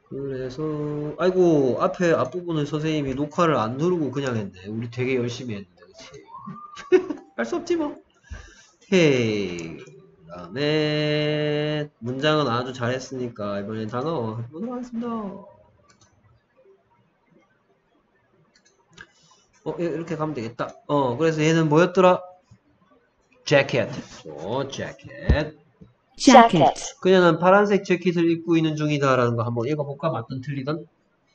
그래서 아이고 앞에 앞부분을 선생님이 녹화를 안 누르고 그냥 했네. 우리 되게 열심히 했는데 그치? 할 수 없지 뭐. 오케이. 그 다음에 문장은 아주 잘했으니까 이번엔 단어 해보도록 하겠습니다. 이렇게 가면 되겠다. 그래서 얘는 뭐였더라? jacket. jacket. jacket, 그녀는 파란색 재킷을 입고 있는 중이다 라는 거 한번 읽어볼까? 맞든 틀리든.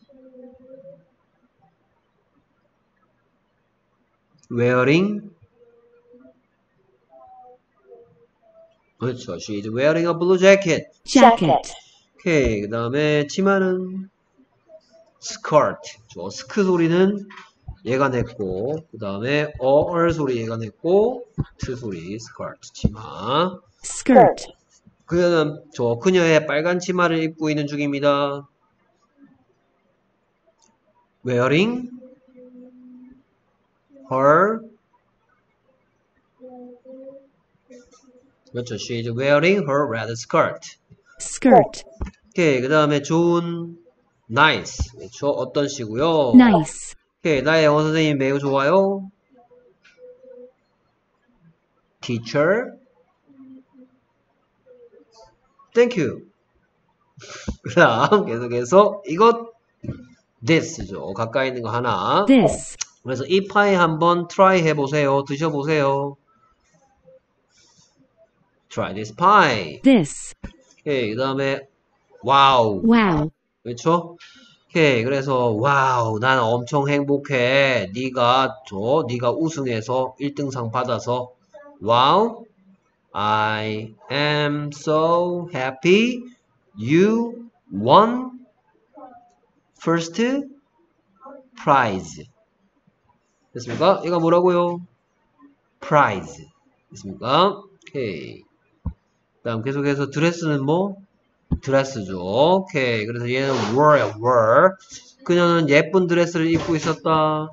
wearing. 그렇죠. She is wearing a blue jacket. jacket, 오케이. 그 다음에 치마는 skirt. 스크 소리는 얘가 냈고, 그 다음에 얼 소리 얘가 냈고, 트 소리 skirt 치마. skirt, 그녀는 그녀의 빨간 치마를 입고 있는 중입니다. wearing her. 그렇죠. She is wearing her red skirt. skirt, 오케이. 그 다음에 좋은 nice. 그렇죠. 어떤 시고요. nice, 오케이. 나의 영어 선생님 매우 좋아요. teacher. thank you. 그 다음 계속해서 이것 this죠. 가까이 있는 거 하나. this, 그래서 이 파이 한번 try 해보세요. 드셔보세요. try this pie. this, 오케이. 그 다음에 wow. wow, 그렇죠? 오케이. 그래서 와우, 난 엄청 행복해. 네가 우승해서 1등상 받아서 wow, I am so happy you won first prize. 됐습니까? 이거 뭐라고요? prize. 됐습니까? 오케이. 다음 계속해서 드레스는 뭐? 드레스죠. 오케이. 그래서 얘는 were야, were. 그녀는 예쁜 드레스를 입고 있었다.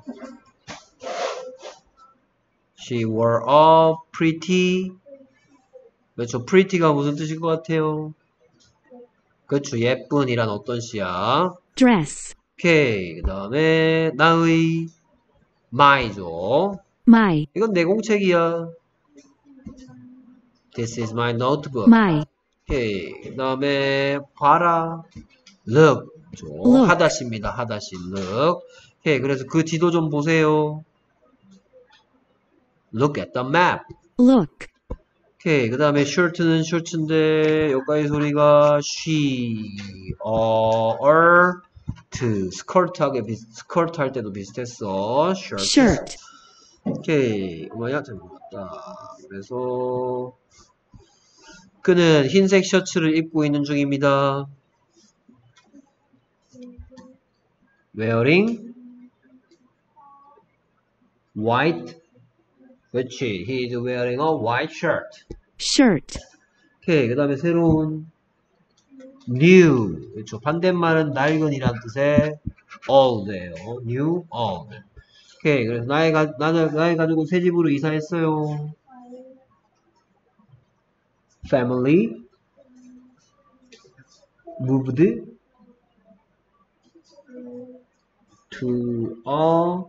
She wore a pretty. 그렇죠. pretty가 무슨 뜻일 것 같아요? 그렇죠. 예쁜이란 어떤 시야? dress, 오케이. 그 다음에 나의 my죠. my, 이건 내 공책이야. This is my notebook. my, 오케이. 그 다음에 봐라. look. look, 하다시입니다. 하다시 look. 오케이. 그래서 그 지도 좀 보세요. Look at the map. look, 오케이. 그 다음에 shirt는 셔츠인데 여기까지 소리가 she, er, 스커트 할 때도 비슷했어. shirt. shirt, 오케이. 뭐야? 잘못했다. 그래서 그는 흰색 셔츠를 입고 있는 중입니다. wearing white. 그렇지. He is wearing a white shirt. shirt, 오케이. 그 다음에 새로운 new. 그렇죠. 반대말은 낡은이란 뜻의 old예요. new, old. 오케이. 그래서 나의 가족은 새 집으로 이사했어요. family moved to a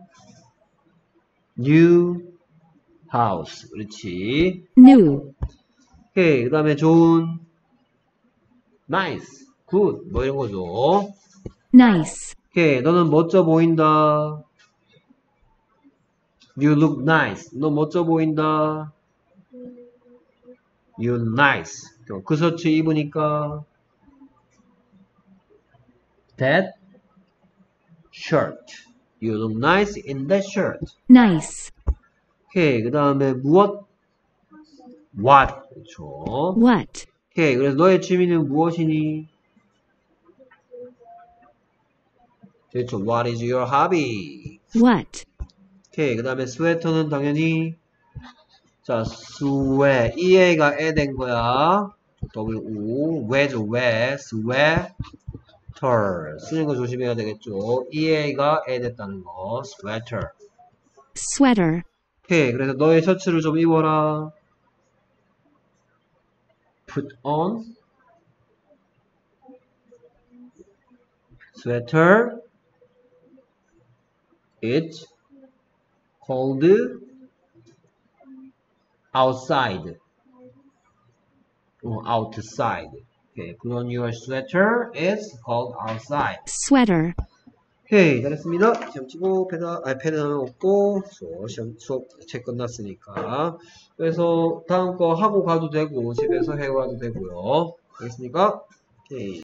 new house. 그렇지. new, 오케이. 그 다음에 좋은 nice, good 뭐 이런 거죠. nice, 오케이. 너는 멋져 보인다. You look nice. 너 멋져 보인다. You nice. 그 셔츠 입으니까 that shirt. You look nice in that shirt. nice, 오케이. 그 다음에 무엇? What. 그렇죠. what, 오케이. 그래서 너의 취미는 무엇이니? 그렇죠. What is your hobby? what, 오케이. 그 다음에 스웨터는 당연히 자, 스웨. EA가 에 된 거야. W, 왜죠, 왜. 스웨터. 쓰는 거 조심해야 되겠죠. EA가 에 됐다는 거. sweater. sweater, 오케이. 그래서 너의 셔츠를 좀 입어라. put on sweater. It's cold outside. Outside. Okay, put on your sweater. It's cold outside. sweater, 오케이, 잘했습니다. 시험 치고 패드 하나 없고 수업 책 끝났으니까. 그래서 다음 거 하고 가도 되고 집에서 해와도 되고요. 알겠습니까? 오케이.